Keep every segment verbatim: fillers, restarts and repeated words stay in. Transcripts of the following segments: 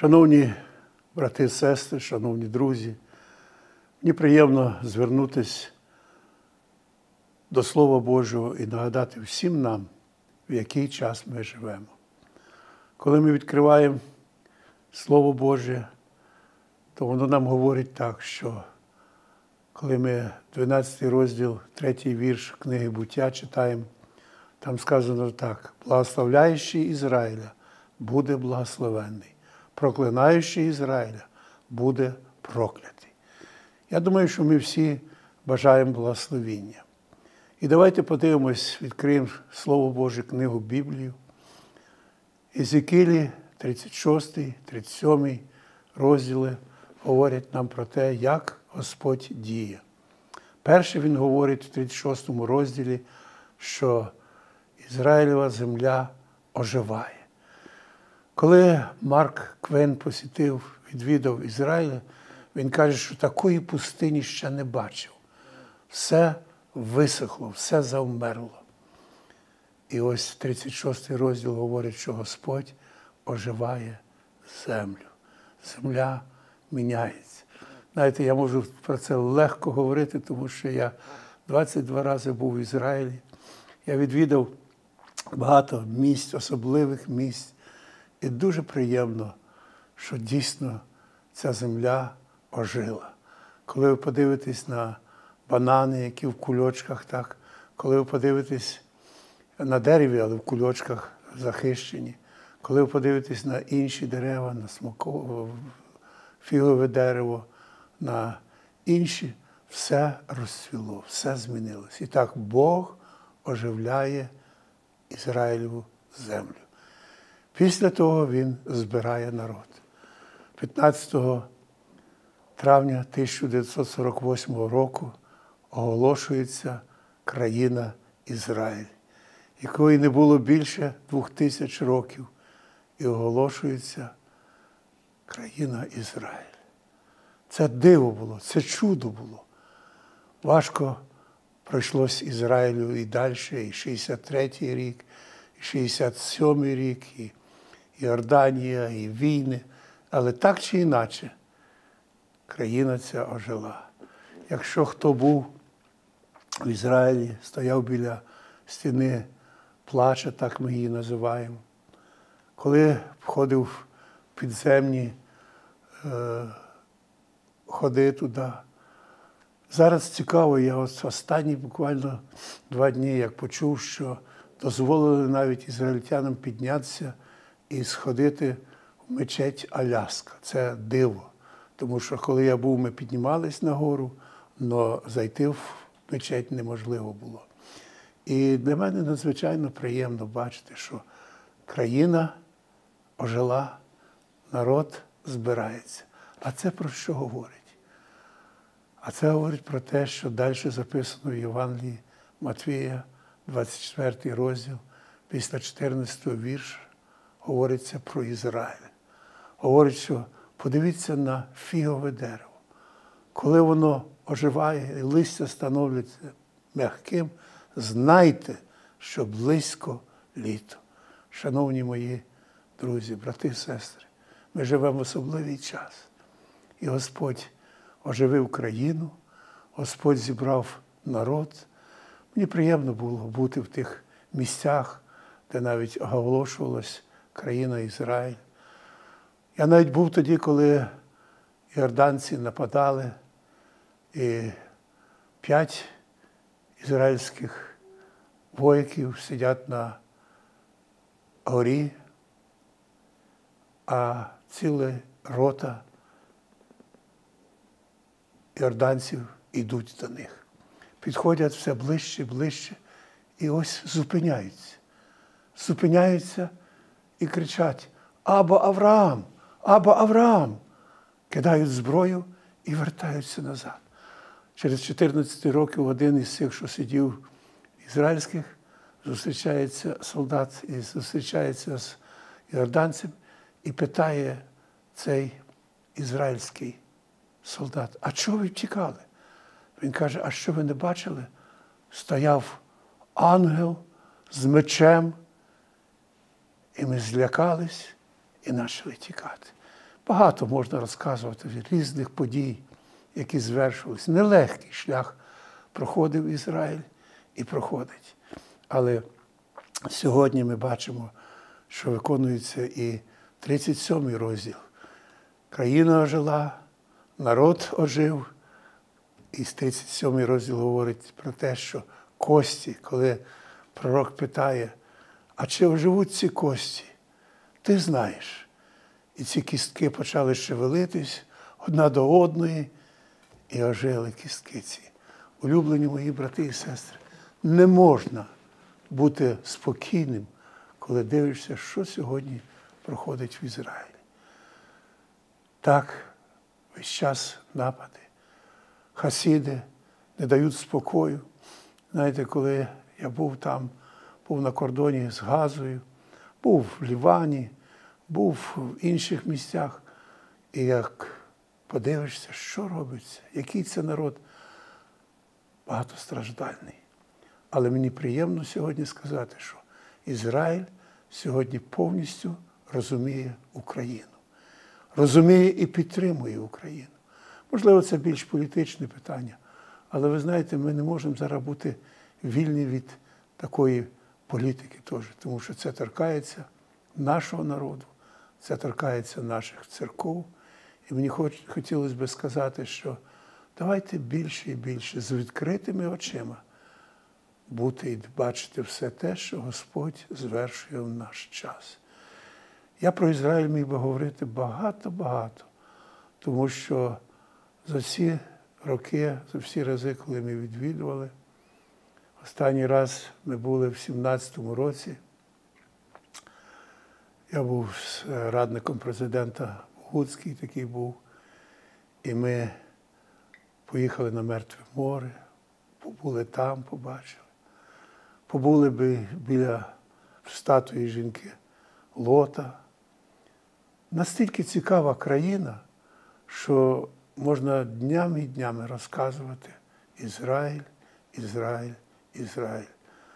Шановні брати і сестри, шановні друзі, мені приємно звернутися до Слова Божого і нагадати всім нам, в який час ми живемо. Коли ми відкриваємо Слово Боже, то воно нам говорить так, що коли ми дванадцятий розділ, третій вірш книги Буття читаємо, там сказано так: «Благословляючий Ізраїля буде благословенний, проклинаючий Ізраїля буде проклятий». Я думаю, що ми всі бажаємо благословіння. І давайте подивимось, відкриємо Слово Боже, книгу Біблію. Єзекілі, тридцять шостий, тридцять сьомий розділи говорять нам про те, як Господь діє. Перше він говорить в тридцять шостому розділі, що Ізраїлева земля оживає. Коли Марк Квен посітив, відвідав Ізраїля, він каже, що такої пустині ще не бачив. Все висохло, все завмерло. І ось тридцять шостий розділ говорить, що Господь оживає землю. Земля міняється. Знаєте, я можу про це легко говорити, тому що я двадцять два рази був в Ізраїлі. Я відвідав багато місць, особливих місць. І дуже приємно, що дійсно ця земля ожила. Коли ви подивитесь на банани, які в кульочках, так, коли ви подивитесь на дереві, але в кульочках захищені, коли ви подивитесь на інші дерева, на смокове, фігове дерево, на інші, все розцвіло, все змінилось. І так Бог оживляє Ізраїлеву землю. Після того він збирає народ. п'ятнадцятого травня тисяча дев'ятсот сорок восьмого року оголошується країна Ізраїль, якої не було більше двох тисяч років, і оголошується країна Ізраїль. Це диво було, це чудо було. Важко пройшлось Ізраїлю і далі, і шістдесят третій рік, і шістдесят сьомий рік, і Йорданія, і війни. Але так чи інакше, країна ця ожила. Якщо хто був в Ізраїлі, стояв біля стіни плача, так ми її називаємо, коли входив в підземні е, ходи туди. Зараз цікаво, я от останні буквально два дні, як почув, що дозволили навіть ізраїльтянам піднятися і сходити в мечеть Аляска. Це диво. Тому що коли я був, ми піднімались на гору, але зайти в мечеть неможливо було. І для мене надзвичайно приємно бачити, що країна ожила, народ збирається. А це про що говорить? А це говорить про те, що далі записано в Євангелії Матвія, двадцять четвертий розділ, після чотирнадцятого вірша, говориться про Ізраїль. Говорить, що подивіться на фігове дерево. Коли воно оживає і листя становиться м'яким, знайте, що близько літо. Шановні мої друзі, брати і сестри, ми живемо в особливий час. І Господь оживив країну, Господь зібрав народ. Мені приємно було бути в тих місцях, де навіть оголошувалась країна Ізраїль. Я навіть був тоді, коли йорданці нападали, і п'ять ізраїльських вояків сидять на горі, а ціла рота йорданців ідуть до них. Підходять все ближче і ближче, і ось зупиняються. Зупиняються і кричать: «Або Авраам! Або Авраам!» Кидають зброю і вертаються назад. Через чотирнадцять років один із цих, що сидів ізраїльських, зустрічається солдат і зустрічається з йорданцем і питає цей ізраїльський солдат: «А чого ви втікали?» Він каже: «А що ви не бачили? Стояв ангел з мечем, і ми злякались і почали тікати». Багато можна розказувати різних подій, які звершувалися. Нелегкий шлях проходив Ізраїль і проходить. Але сьогодні ми бачимо, що виконується і тридцять сьомий розділ. Країна ожила, народ ожив. І тридцять сьомий розділ говорить про те, що кості, коли пророк питає, а чи оживуть ці кості? Ти знаєш. І ці кістки почали шевелитись одна до одної, і ожили кістки ці. Улюблені мої брати і сестри, не можна бути спокійним, коли дивишся, що сьогодні проходить в Ізраїлі. Так, весь час напади. Хасіди не дають спокою. Знаєте, коли я був там, був на кордоні з Газою, був в Лівані, був в інших місцях, і як подивишся, що робиться, який це народ багатостраждальний. Але мені приємно сьогодні сказати, що Ізраїль сьогодні повністю розуміє Україну. Розуміє і підтримує Україну. Можливо, це більш політичне питання, але ви знаєте, ми не можемо зараз бути вільні від такої політики теж, тому що це торкається нашого народу, це торкається наших церков. І мені хоч, хотілося б сказати, що давайте більше і більше з відкритими очима бути і бачити все те, що Господь звершує в наш час. Я про Ізраїль міг би говорити багато-багато, тому що за всі роки, за всі рази, коли ми відвідували, останній раз ми були в сімнадцятому році, я був з радником президента Гуцький такий був, і ми поїхали на Мертве море, побули там, побачили. Побули би біля статуї жінки Лота. Настільки цікава країна, що можна днями і днями розказувати Ізраїль, Ізраїль, Ізраїль.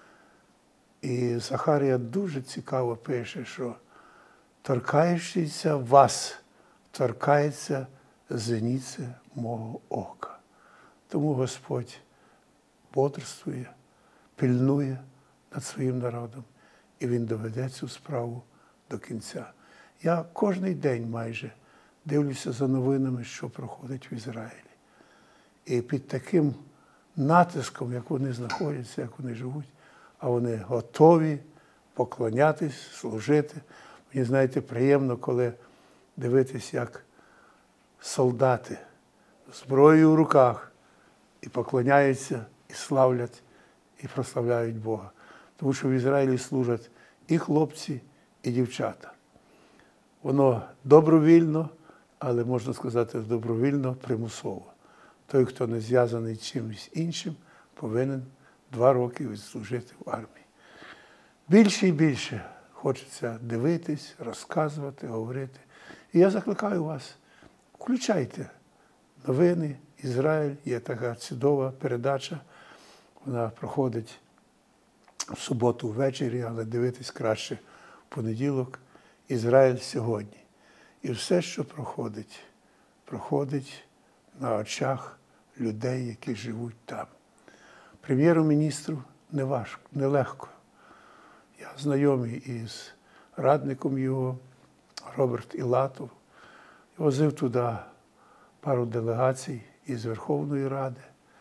І Захарія дуже цікаво пише, що торкаючися вас, торкається зеніця мого ока. Тому Господь бодрствує, пильнує над своїм народом, і Він доведе цю справу до кінця. Я кожний день майже дивлюся за новинами, що проходить в Ізраїлі. І під таким натиском, як вони знаходяться, як вони живуть, а вони готові поклонятись, служити. Мені, знаєте, приємно, коли дивитись, як солдати з зброєю в руках і поклоняються, і славлять, і прославляють Бога. Тому що в Ізраїлі служать і хлопці, і дівчата. Воно добровільно, але, можна сказати, добровільно, примусово. Той, хто не зв'язаний чимось іншим, повинен два роки відслужити в армії. Більше і більше хочеться дивитись, розказувати, говорити. І я закликаю вас, включайте новини, Ізраїль, є така чудова передача, вона проходить в суботу ввечері, але дивитись краще в понеділок. Ізраїль сьогодні. І все, що проходить, проходить на очах людей, які живуть там. Прем'єру-міністру не важко, нелегко. Я знайомий із радником його, Роберт Ілатов. Я возив туди пару делегацій із Верховної Ради.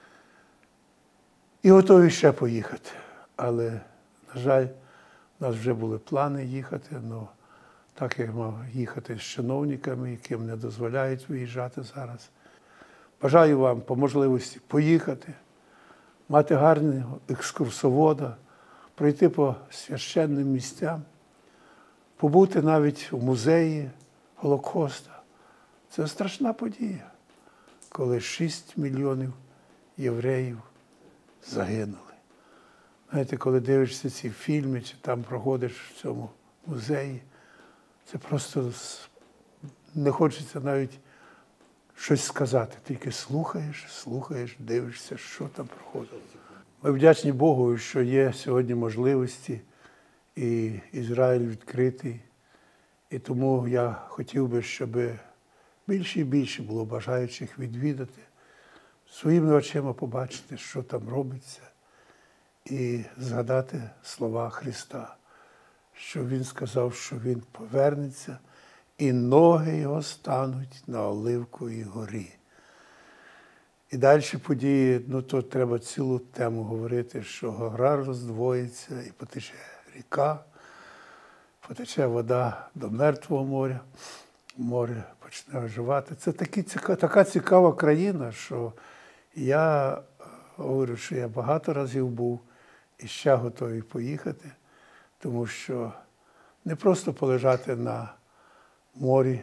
І готові ще поїхати. Але, на жаль, у нас вже були плани їхати, але так як мав їхати з чиновниками, яким не дозволяють виїжджати зараз. Бажаю вам по можливості поїхати, мати гарного екскурсовода, пройти по священним місцям, побути навіть у музеї Голокоста. Це страшна подія, коли шість мільйонів євреїв загинули. Знаєте, коли дивишся ці фільми, чи там проходиш в цьому музеї, це просто не хочеться навіть щось сказати. Тільки слухаєш, слухаєш, дивишся, що там проходить. Ми вдячні Богу, що є сьогодні можливості, і Ізраїль відкритий. І тому я хотів би, щоб більше і більше було бажаючих відвідати, своїми очима побачити, що там робиться, і згадати слова Христа, що Він сказав, що Він повернеться, і ноги Його стануть на Оливковій горі. І далі події, ну то треба цілу тему говорити, що гора роздвоїться і потече ріка, потече вода до Мертвого моря, море почне оживати. Це такі, така цікава країна, що я говорю, що я багато разів був і ще готовий поїхати, тому що не просто полежати на морі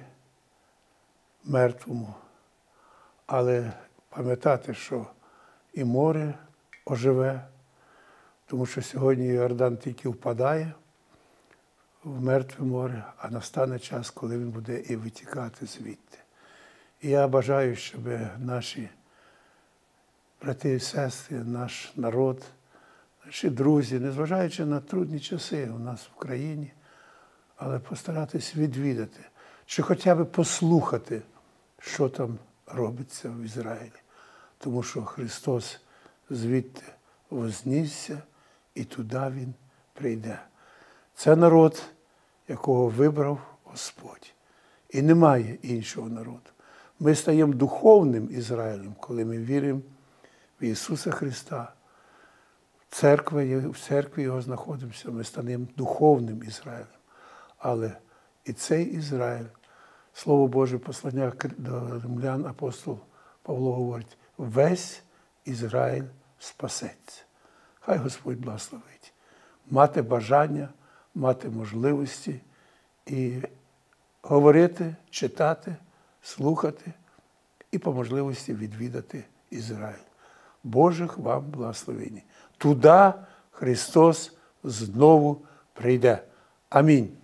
мертвому, але пам'ятати, що і море оживе, тому що сьогодні Йордан тільки впадає в Мертве море, а настане час, коли він буде і витікати звідти. І я бажаю, щоб наші брати і сестри, наш народ, наші друзі, незважаючи на трудні часи у нас в країні, але постаратись відвідати, чи хоча б послухати, що там робиться в Ізраїлі. Тому що Христос звідти вознісся, і туди Він прийде. Це народ, якого вибрав Господь. І немає іншого народу. Ми стаємо духовним Ізраїлем, коли ми віримо в Ісуса Христа. В церкві, в церкві Його знаходимося, ми стаємо духовним Ізраїлем. Але і цей Ізраїль, Слово Боже, послання до римлян, апостол Павло говорить, весь Ізраїль спасеться. Хай Господь благословить. Мати бажання, мати можливості і говорити, читати, слухати і по можливості відвідати Ізраїль. Божих вам благословень. Туди Христос знову прийде. Амінь.